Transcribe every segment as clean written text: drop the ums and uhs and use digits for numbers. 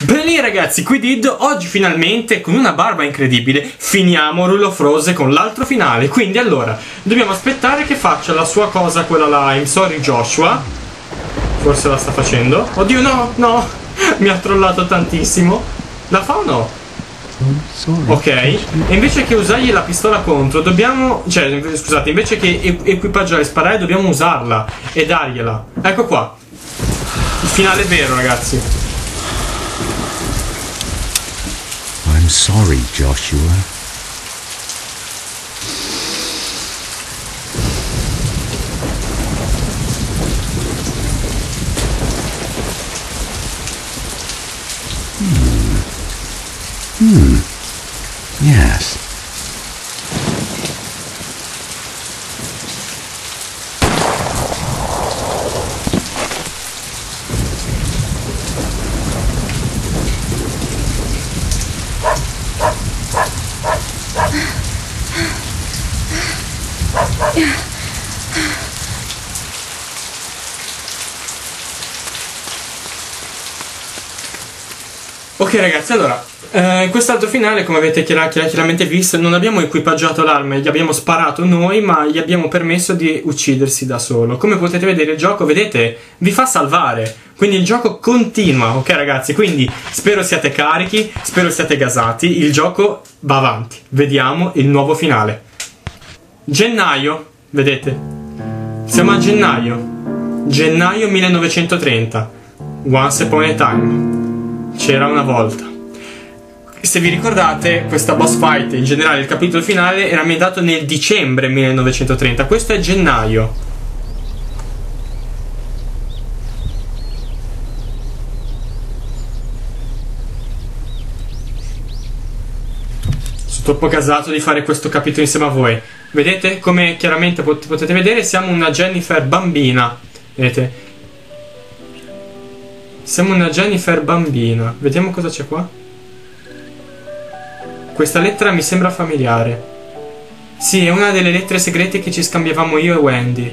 Bene ragazzi, qui Did, oggi finalmente con una barba incredibile finiamo Rule of Rose con l'altro finale. Quindi allora, dobbiamo aspettare che faccia la sua cosa, quella là, I'm sorry Joshua. Forse la sta facendo. Oddio no, no, mi ha trollato tantissimo. La fa o no? Ok, e invece che usargli la pistola contro dobbiamo, cioè scusate, invece che equipaggiare e sparare dobbiamo usarla e dargliela. Ecco qua, il finale vero ragazzi. I'm sorry, Joshua. Yes. Ok ragazzi, allora, in quest'altro finale, come avete chiaramente visto, non abbiamo equipaggiato l'arma, gli abbiamo sparato noi, ma gli abbiamo permesso di uccidersi da solo. Come potete vedere il gioco, vedete, vi fa salvare, quindi il gioco continua, ok ragazzi? Quindi spero siate carichi, spero siate gasati, il gioco va avanti. Vediamo il nuovo finale. Gennaio, vedete? Siamo a gennaio. Gennaio 1930. Once upon a time. C'era una volta. Se vi ricordate, questa boss fight, in generale il capitolo finale, era ambientato nel dicembre 1930. Questo è gennaio. Sono troppo gasato di fare questo capitolo insieme a voi. Vedete? Come chiaramente potete vedere, siamo una Jennifer bambina. Vedete? Siamo una Jennifer bambina. Vediamo cosa c'è qua. Questa lettera mi sembra familiare. Sì, è una delle lettere segrete che ci scambiavamo io e Wendy.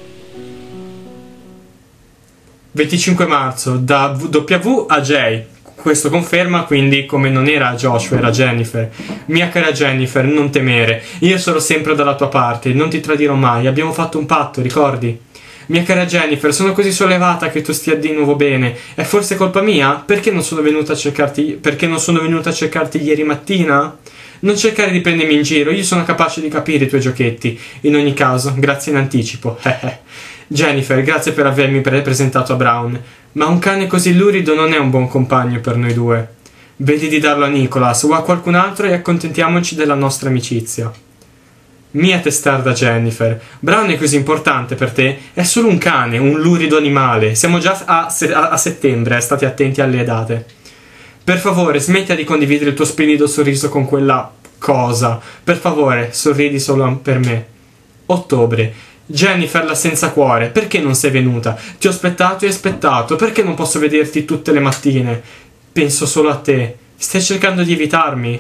25 marzo, da W a J. Questo conferma quindi come non era Joshua, era Jennifer. Mia cara Jennifer, non temere. Io sarò sempre dalla tua parte, non ti tradirò mai. Abbiamo fatto un patto, ricordi? Mia cara Jennifer, sono così sollevata che tu stia di nuovo bene. È forse colpa mia? Perché non sono venuta a cercarti ieri mattina? Non cercare di prendermi in giro, io sono capace di capire i tuoi giochetti. In ogni caso, grazie in anticipo. Jennifer, grazie per avermi presentato a Brown. Ma un cane così lurido non è un buon compagno per noi due. Vedi di darlo a Nicholas o a qualcun altro e accontentiamoci della nostra amicizia. Mia testarda Jennifer, Brown è così importante per te? È solo un cane, un lurido animale. Siamo già a settembre, state attenti alle date. Per favore, smettila di condividere il tuo splendido sorriso con quella cosa. Per favore, sorridi solo per me. Ottobre. Jennifer la senza cuore, perché non sei venuta? Ti ho aspettato e aspettato, perché non posso vederti tutte le mattine? Penso solo a te. Stai cercando di evitarmi?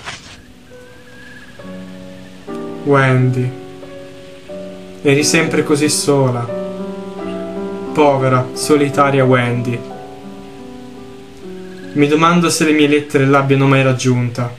Wendy, eri sempre così sola. Povera, solitaria Wendy. Mi domando se le mie lettere l'abbiano mai raggiunta.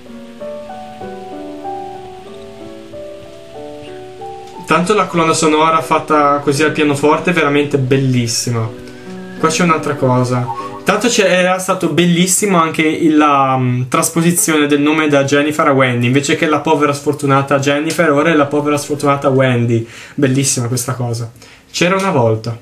Tanto la colonna sonora fatta così al pianoforte è veramente bellissima. Qua c'è un'altra cosa. Tanto era stato bellissimo anche la trasposizione del nome da Jennifer a Wendy. Invece che la povera sfortunata Jennifer, ora è la povera sfortunata Wendy. Bellissima questa cosa. C'era una volta.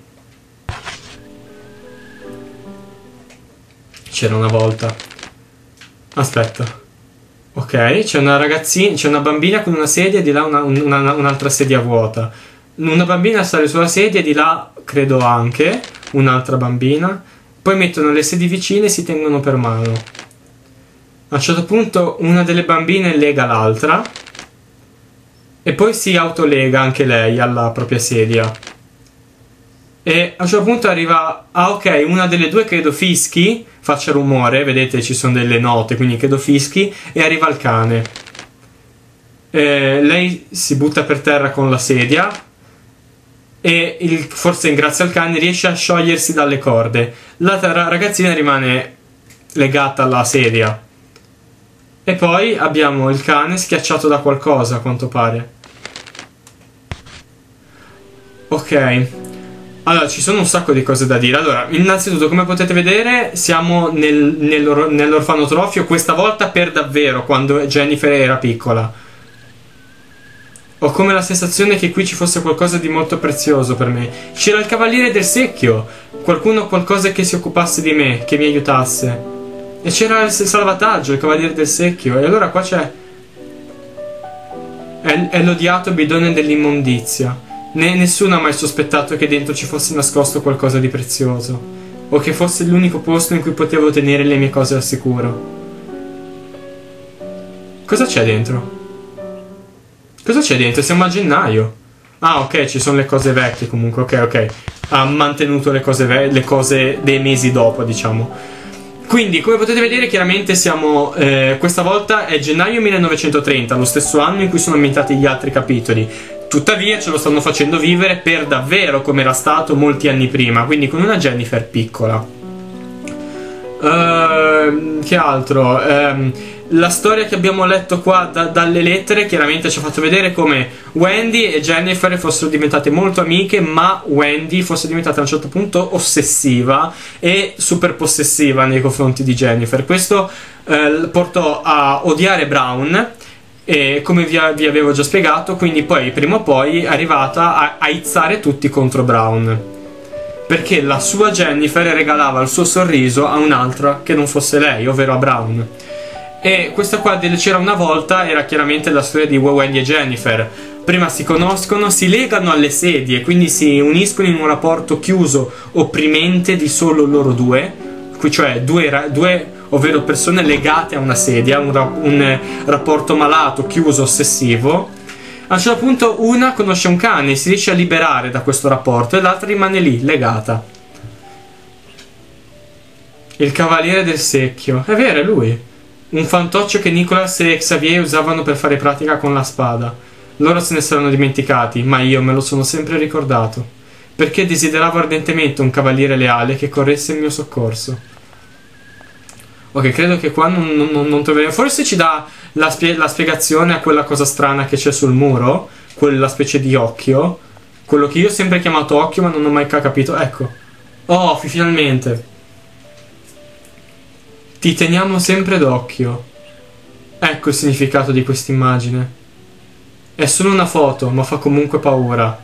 C'era una volta. Aspetta. Ok, c'è una ragazzina, c'è una bambina con una sedia e di là un'altra sedia vuota. Una bambina sale sulla sedia e di là, credo anche, un'altra bambina. Poi mettono le sedie vicine e si tengono per mano. A un certo punto una delle bambine lega l'altra e poi si autolega anche lei alla propria sedia. E a un certo punto arriva... Ah ok, una delle due credo fischi, faccia rumore, vedete ci sono delle note, quindi credo fischi, e arriva il cane. Lei si butta per terra con la sedia e forse grazie al cane riesce a sciogliersi dalle corde. La ragazzina rimane legata alla sedia. E poi abbiamo il cane schiacciato da qualcosa, a quanto pare. Ok. Allora, ci sono un sacco di cose da dire. Allora, innanzitutto, come potete vedere, siamo nell'orfanotrofio, questa volta per davvero, quando Jennifer era piccola. Ho come la sensazione che qui ci fosse qualcosa di molto prezioso per me. C'era il Cavaliere del Secchio. Qualcuno, qualcosa che si occupasse di me, che mi aiutasse. E c'era il salvataggio, il Cavaliere del Secchio. E allora qua c'è... È l'odiato bidone dell'immondizia. Nessuno ha mai sospettato che dentro ci fosse nascosto qualcosa di prezioso. O che fosse l'unico posto in cui potevo tenere le mie cose al sicuro. Cosa c'è dentro? Cosa c'è dentro? Siamo a gennaio. Ah, ok, ci sono le cose vecchie comunque. Ok. Ha mantenuto le cose dei mesi dopo, diciamo. Quindi, come potete vedere, chiaramente siamo... questa volta è gennaio 1930, lo stesso anno in cui sono ambientati gli altri capitoli. Tuttavia ce lo stanno facendo vivere per davvero come era stato molti anni prima, quindi con una Jennifer piccola. Che altro? La storia che abbiamo letto qua dalle lettere chiaramente ci ha fatto vedere come Wendy e Jennifer fossero diventate molto amiche, ma Wendy fosse diventata a un certo punto ossessiva e super possessiva nei confronti di Jennifer. Questo portò a odiare Brown, e come vi avevo già spiegato, quindi poi prima o poi è arrivata a aizzare tutti contro Brown, perché la sua Jennifer regalava il suo sorriso a un'altra che non fosse lei, ovvero a Brown. E questa qua del C'era una volta era chiaramente la storia di Wendy e Jennifer. Prima si conoscono, si legano alle sedie, quindi si uniscono in un rapporto chiuso, opprimente di solo loro due, cioè due ovvero persone legate a una sedia, un rapporto malato, chiuso, ossessivo. A un certo punto una conosce un cane, si riesce a liberare da questo rapporto, e l'altra rimane lì, legata. Il Cavaliere del Secchio, è vero, è lui. Un fantoccio che Nicholas e Xavier usavano per fare pratica con la spada. Loro se ne saranno dimenticati, ma io me lo sono sempre ricordato, perché desideravo ardentemente un cavaliere leale che corresse in mio soccorso. Ok, credo che qua non troveremo... Forse ci dà la spiegazione a quella cosa strana che c'è sul muro, quella specie di occhio, quello che io ho sempre chiamato occhio ma non ho mai capito. Ecco. Oh, finalmente. Ti teniamo sempre d'occhio. Ecco il significato di quest'immagine. È solo una foto, ma fa comunque paura.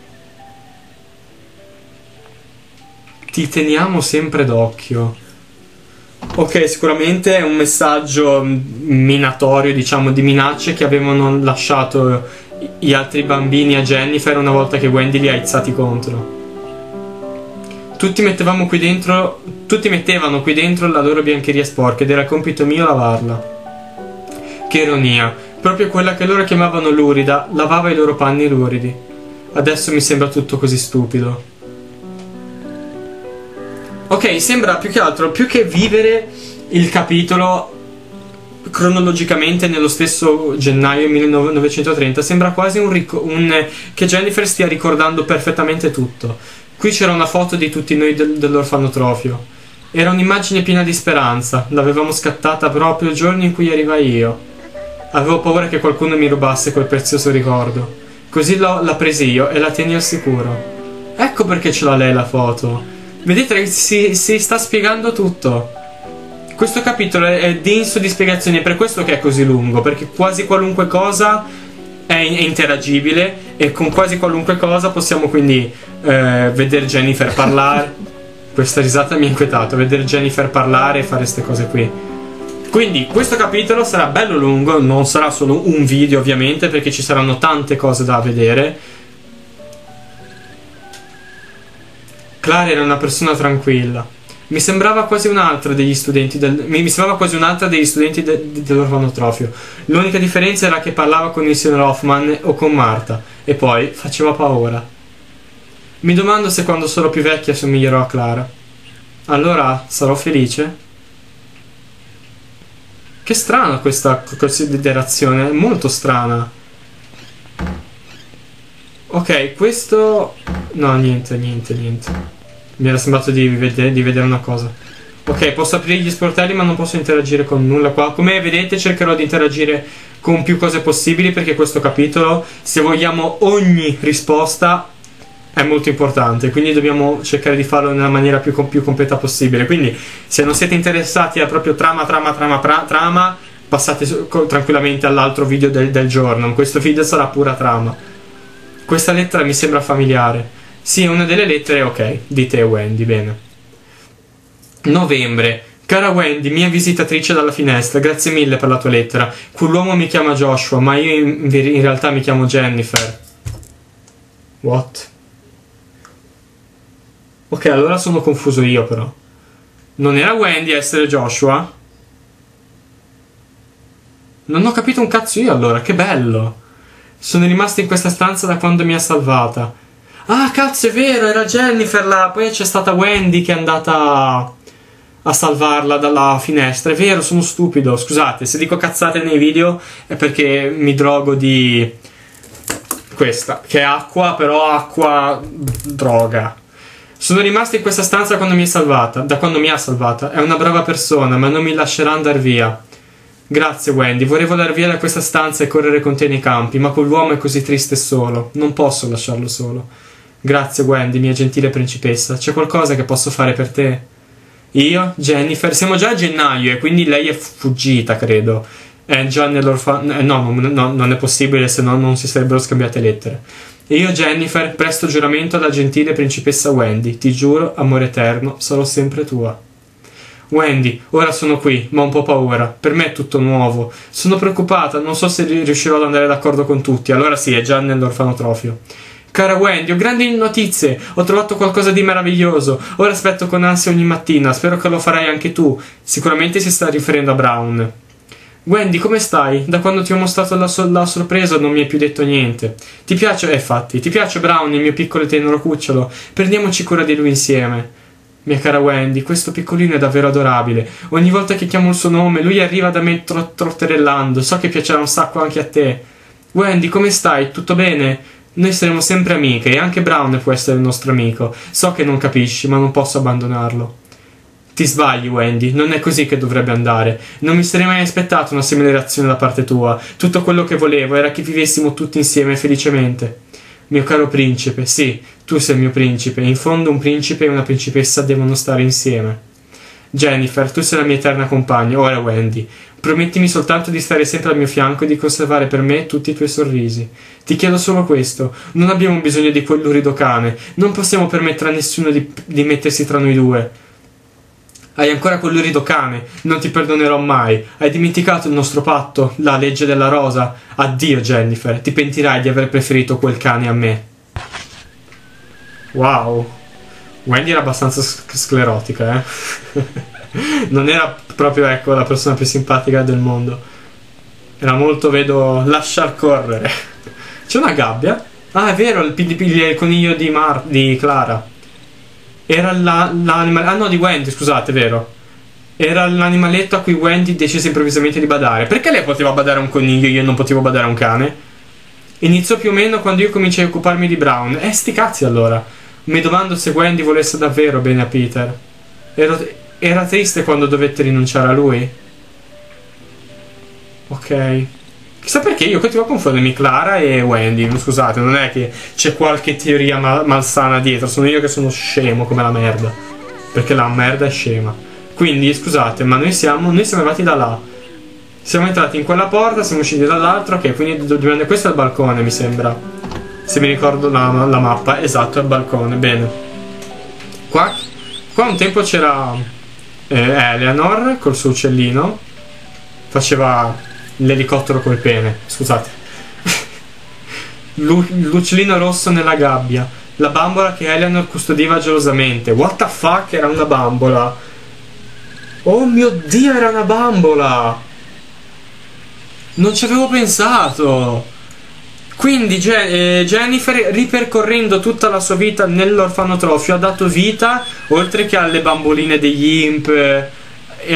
Ti teniamo sempre d'occhio. Ok, sicuramente è un messaggio minatorio, diciamo, di minacce che avevano lasciato gli altri bambini a Jennifer una volta che Wendy li ha aizzati contro. Tutti mettevano qui dentro la loro biancheria sporca ed era compito mio lavarla. Che ironia, proprio quella che loro chiamavano lurida lavava i loro panni luridi. Adesso mi sembra tutto così stupido. Ok, sembra più che altro, più che vivere il capitolo cronologicamente nello stesso gennaio 1930, sembra quasi che Jennifer stia ricordando perfettamente tutto. Qui c'era una foto di tutti noi dell'orfanotrofio. Era un'immagine piena di speranza. L'avevamo scattata proprio il giorno in cui arrivai io. Avevo paura che qualcuno mi rubasse quel prezioso ricordo. Così la presi io e la tieni al sicuro. Ecco perché ce l'ha lei la foto. Vedete che si sta spiegando tutto. Questo capitolo è denso di spiegazioni, è per questo che è così lungo, perché quasi qualunque cosa è interagibile e con quasi qualunque cosa possiamo quindi vedere Jennifer parlare. Questa risata mi ha inquietato, vedere Jennifer parlare e fare queste cose qui. Quindi questo capitolo sarà bello lungo, non sarà solo un video ovviamente, perché ci saranno tante cose da vedere. Clara era una persona tranquilla. Mi sembrava quasi un'altra degli studenti dell'orfanotrofio. L'unica differenza era che parlava con il signor Hoffman o con Marta, e poi faceva paura. Mi domando se quando sarò più vecchia somiglierò a Clara. Allora sarò felice? Che strana questa considerazione, è molto strana. Ok, questo... No, niente. Mi era sembrato di vedere una cosa. Ok, posso aprire gli sportelli ma non posso interagire con nulla qua. Come vedete cercherò di interagire con più cose possibili, perché questo capitolo, se vogliamo ogni risposta, è molto importante, quindi dobbiamo cercare di farlo nella maniera più completa possibile. Quindi se non siete interessati a proprio trama, passate tranquillamente all'altro video del giorno. Questo video sarà pura trama. Questa lettera mi sembra familiare. Sì, è una delle lettere, ok, di te Wendy, bene. Novembre. Cara Wendy, mia visitatrice dalla finestra, grazie mille per la tua lettera. Quell'uomo mi chiama Joshua, ma io in realtà mi chiamo Jennifer. What? Ok, allora sono confuso io però. Non era Wendy a essere Joshua? Non ho capito un cazzo io allora, che bello. Sono rimasta in questa stanza da quando mi ha salvata. Ah, cazzo, è vero, era Jennifer là. Poi c'è stata Wendy che è andata a salvarla dalla finestra. È vero, sono stupido. Scusate, se dico cazzate nei video è perché mi drogo di questa, che è acqua, però acqua droga. Sono rimasta in questa stanza quando mi è salvata. Da quando mi ha salvata. È una brava persona, ma non mi lascerà andare via. Grazie Wendy, vorrei volare via da questa stanza e correre con te nei campi, ma quell'uomo è così triste e solo. Non posso lasciarlo solo. Grazie Wendy, mia gentile principessa. C'è qualcosa che posso fare per te? Io? Jennifer? Siamo già a gennaio e quindi lei è fuggita, credo. È già nell'orfano... No, non è possibile, se no non si sarebbero scambiate lettere. Io, Jennifer, presto giuramento alla gentile principessa Wendy. Ti giuro, amore eterno, sarò sempre tua. Wendy, ora sono qui, ma ho un po' paura. Per me è tutto nuovo. Sono preoccupata, non so se riuscirò ad andare d'accordo con tutti. Allora sì, è già nell'orfanotrofio. Cara Wendy, ho grandi notizie. Ho trovato qualcosa di meraviglioso. Ora aspetto con ansia ogni mattina. Spero che lo farai anche tu. Sicuramente si sta riferendo a Brown. Wendy, come stai? Da quando ti ho mostrato la sorpresa non mi hai più detto niente. Ti piace? Infatti, ti piace Brown, il mio piccolo e tenero cucciolo? Prendiamoci cura di lui insieme. Mia cara Wendy, questo piccolino è davvero adorabile. Ogni volta che chiamo il suo nome, lui arriva da me trotterellando. So che piacerà un sacco anche a te. Wendy, come stai? Tutto bene? Noi saremo sempre amiche e anche Brown può essere il nostro amico. So che non capisci, ma non posso abbandonarlo. Ti sbagli, Wendy, non è così che dovrebbe andare. Non mi sarei mai aspettato una simile reazione da parte tua. Tutto quello che volevo era che vivessimo tutti insieme felicemente. Mio caro principe, sì, tu sei il mio principe. In fondo un principe e una principessa devono stare insieme. Jennifer, tu sei la mia eterna compagna. Ora, Wendy, promettimi soltanto di stare sempre al mio fianco e di conservare per me tutti i tuoi sorrisi. Ti chiedo solo questo. Non abbiamo bisogno di quel lurido cane. Non possiamo permettere a nessuno di mettersi tra noi due. Hai ancora quel lurido cane. Non ti perdonerò mai. Hai dimenticato il nostro patto, la legge della rosa? Addio, Jennifer. Ti pentirai di aver preferito quel cane a me. Wow. Wendy era abbastanza sclerotica, eh? Non era proprio, ecco, la persona più simpatica del mondo. Era molto, vedo, lasciar correre. C'è una gabbia? Ah, è vero, il coniglio di Clara. Era l'animaletto... Ah no, di Wendy, scusate, è vero. Era l'animaletto a cui Wendy decise improvvisamente di badare. Perché lei poteva badare a un coniglio e io non potevo badare a un cane? Iniziò più o meno quando io cominciai a occuparmi di Brown. Sti cazzi allora. Mi domando se Wendy volesse davvero bene a Peter. Era triste quando dovette rinunciare a lui? Ok. Chissà perché io continuo a confondermi Clara e Wendy. Scusate, non è che c'è qualche teoria malsana dietro. Sono io che sono scemo come la merda. Perché la merda è scema. Quindi, scusate, ma noi siamo arrivati da là. Siamo entrati in quella porta, siamo usciti dall'altra. Ok, quindi questo è il balcone, mi sembra. Se mi ricordo la mappa. Esatto, è il balcone, bene. Qua un tempo c'era Eleanor col suo uccellino. Faceva l'elicottero col pene, scusate. L'uccellino rosso nella gabbia. La bambola che Eleanor custodiva gelosamente. What the fuck, era una bambola. Oh mio Dio, era una bambola. Non ci avevo pensato. Quindi Jennifer, ripercorrendo tutta la sua vita nell'orfanotrofio, ha dato vita, oltre che alle bamboline degli imp e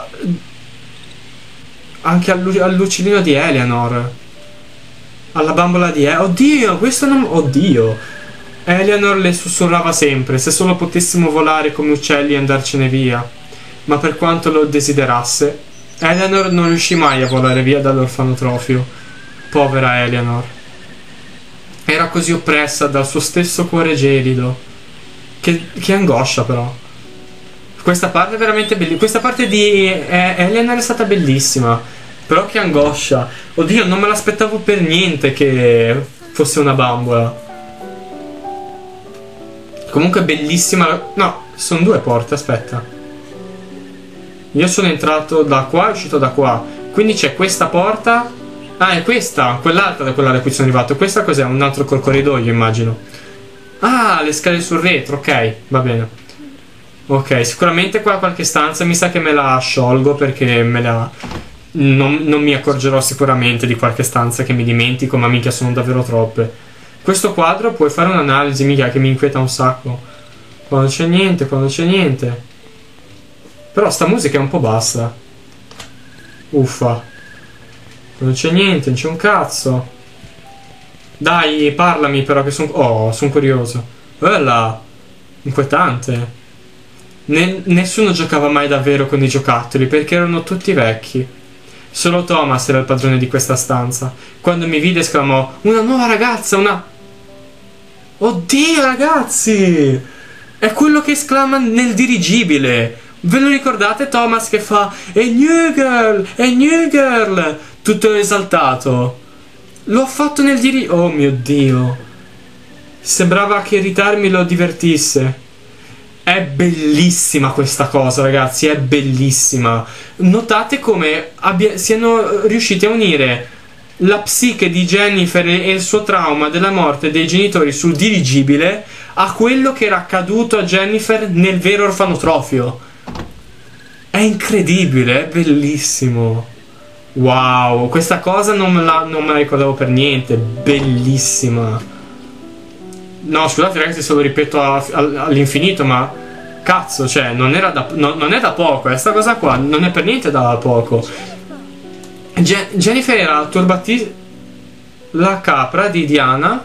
anche all'uccellino di Eleanor. Alla bambola di Oddio, questo non... Oddio. Eleanor le sussurrava sempre: se solo potessimo volare come uccelli e andarcene via. ma per quanto lo desiderasse, Eleanor non riuscì mai a volare via dall'orfanotrofio. Povera Eleanor. Era così oppressa dal suo stesso cuore gelido. Che angoscia, però. Questa parte è veramente bellissima. Questa parte di Eleanor è stata bellissima. Però che angoscia. Oddio, non me l'aspettavo per niente che fosse una bambola. Comunque bellissima. No, sono due porte, aspetta. Io sono entrato da qua e uscito da qua. Quindi c'è questa porta. Ah, è questa, quell'altra da quella da cui sono arrivato. Questa cos'è? Un altro col corridoio, immagino. Ah, le scale sul retro, ok, va bene. Ok, sicuramente qua qualche stanza mi sa che me la sciolgo perché me la... Non mi accorgerò sicuramente di qualche stanza che mi dimentico, ma minchia sono davvero troppe. Questo quadro puoi fare un'analisi, minchia, che mi inquieta un sacco. Quando c'è niente, quando c'è niente. Però sta musica è un po' bassa. Uffa. Non c'è niente, non c'è un cazzo. Dai, parlami però che sono... Oh, sono curioso. Bella. Inquietante. Nessuno giocava mai davvero con i giocattoli perché erano tutti vecchi. Solo Thomas era il padrone di questa stanza. Quando mi vide esclamò: una nuova ragazza, una... Oddio ragazzi! È quello che esclama nel dirigibile. Ve lo ricordate Thomas che fa a new girl, a new girl, tutto esaltato? L'ho fatto nel dirigibile. Oh mio Dio. Sembrava che irritarmi lo divertisse. È bellissima questa cosa, ragazzi, è bellissima. Notate come siano riusciti a unire la psiche di Jennifer e il suo trauma della morte dei genitori sul dirigibile a quello che era accaduto a Jennifer nel vero orfanotrofio. È incredibile, è bellissimo. Wow, questa cosa non me la ricordavo per niente. Bellissima. No, scusate ragazzi se lo ripeto all'infinito, ma cazzo, cioè, non è da poco, questa cosa qua non è per niente da poco. Jennifer era turbati la capra di Diana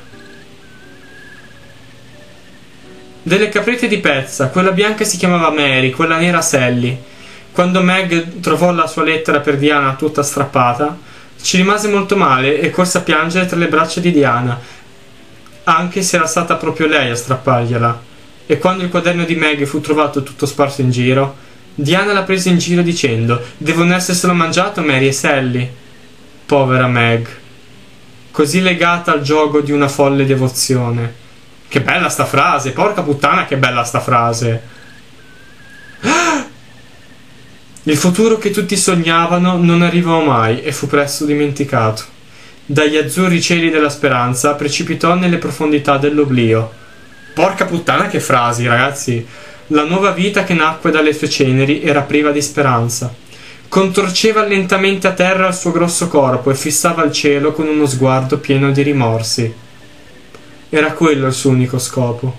delle caprette di pezza, quella bianca si chiamava Mary, quella nera Sally. Quando Meg trovò la sua lettera per Diana tutta strappata, ci rimase molto male e corse a piangere tra le braccia di Diana, anche se era stata proprio lei a strappargliela. E quando il quaderno di Meg fu trovato tutto sparso in giro, Diana la prese in giro dicendo: devono esserselo mangiato Mary e Sally. Povera Meg, così legata al gioco di una folle devozione. Che bella sta frase, porca puttana che bella sta frase. Il futuro che tutti sognavano non arrivò mai e fu presto dimenticato. Dagli azzurri cieli della speranza precipitò nelle profondità dell'oblio. Porca puttana che frasi, ragazzi. La nuova vita che nacque dalle sue ceneri era priva di speranza. Contorceva lentamente a terra il suo grosso corpo e fissava il cielo con uno sguardo pieno di rimorsi. Era quello il suo unico scopo.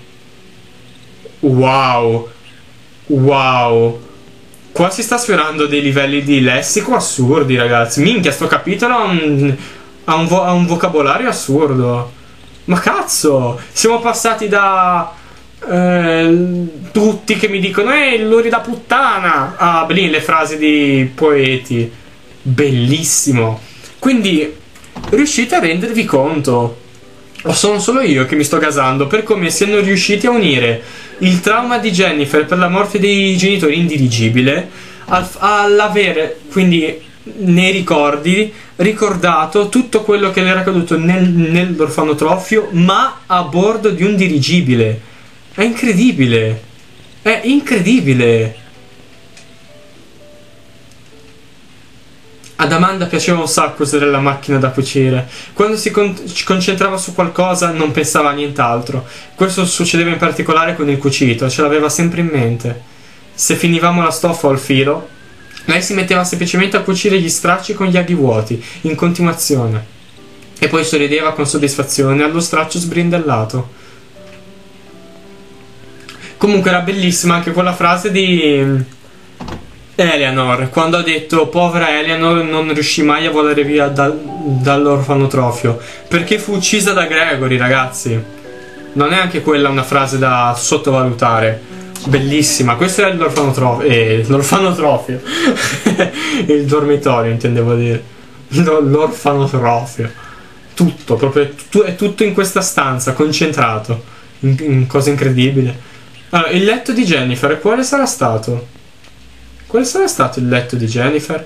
Wow. Wow. Qua si sta sfiorando dei livelli di lessico assurdi, ragazzi. Minchia, sto capitolo ha un vocabolario assurdo. Ma cazzo, siamo passati da tutti che mi dicono l'uri da puttana a le frasi di poeti. Bellissimo. Quindi riuscite a rendervi conto, o sono solo io che mi sto gasando per come siano riusciti a unire il trauma di Jennifer per la morte dei genitori indirigibile all'avere quindi nei ricordi ricordato tutto quello che le era accaduto nell'orfanotrofio, ma a bordo di un dirigibile. È incredibile. È incredibile. Ad Amanda piaceva un sacco usare la macchina da cucire. Quando si concentrava su qualcosa non pensava a nient'altro. Questo succedeva in particolare con il cucito, ce l'aveva sempre in mente. Se finivamo la stoffa o il filo, lei si metteva semplicemente a cucire gli stracci con gli aghi vuoti, in continuazione. E poi sorrideva con soddisfazione allo straccio sbrindellato. Comunque era bellissima anche quella frase di Eleanor, quando ha detto: povera Eleanor non riuscì mai a volare via dall'orfanotrofio, perché fu uccisa da Gregory, ragazzi. Non è anche quella una frase da sottovalutare. Bellissima, questo è l'orfanotrofio. L'orfanotrofio. Il dormitorio, intendevo dire. L'orfanotrofio. Tutto, proprio è tutto in questa stanza, concentrato. In cosa incredibile. Allora, il letto di Jennifer, quale sarà stato? Quale sarà stato il letto di Jennifer?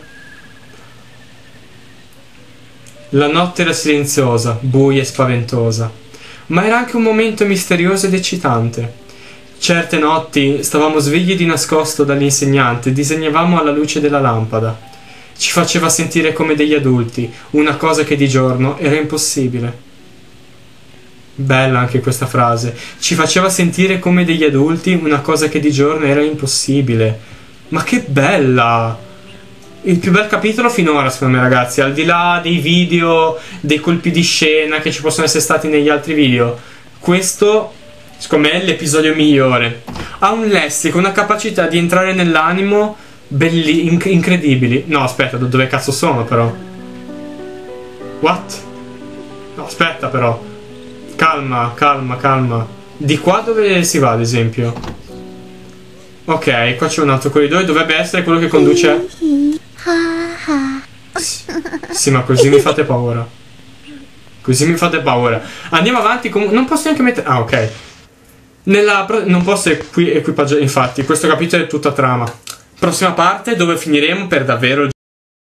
La notte era silenziosa, buia e spaventosa, ma era anche un momento misterioso ed eccitante. Certe notti stavamo svegli di nascosto dall'insegnante e disegnavamo alla luce della lampada. Ci faceva sentire come degli adulti, una cosa che di giorno era impossibile. Bella anche questa frase. Ci faceva sentire come degli adulti, una cosa che di giorno era impossibile. Ma che bella! Il più bel capitolo finora, secondo me, ragazzi, al di là dei video, dei colpi di scena che ci possono essere stati negli altri video, questo, secondo me, è l'episodio migliore. Ha un lessico, una capacità di entrare nell'animo incredibili. No, aspetta, dove cazzo sono, però? What? No, aspetta, però. Calma, calma, calma. Di qua dove si va, ad esempio? Ok, qua c'è un altro corridoio, dovrebbe essere quello che conduce... Sì, ma così mi fate paura. Così mi fate paura. Andiamo avanti, non posso neanche mettere... Ah, ok. Non posso equipaggiare... Infatti, questo capitolo è tutta trama. Prossima parte dove finiremo per davvero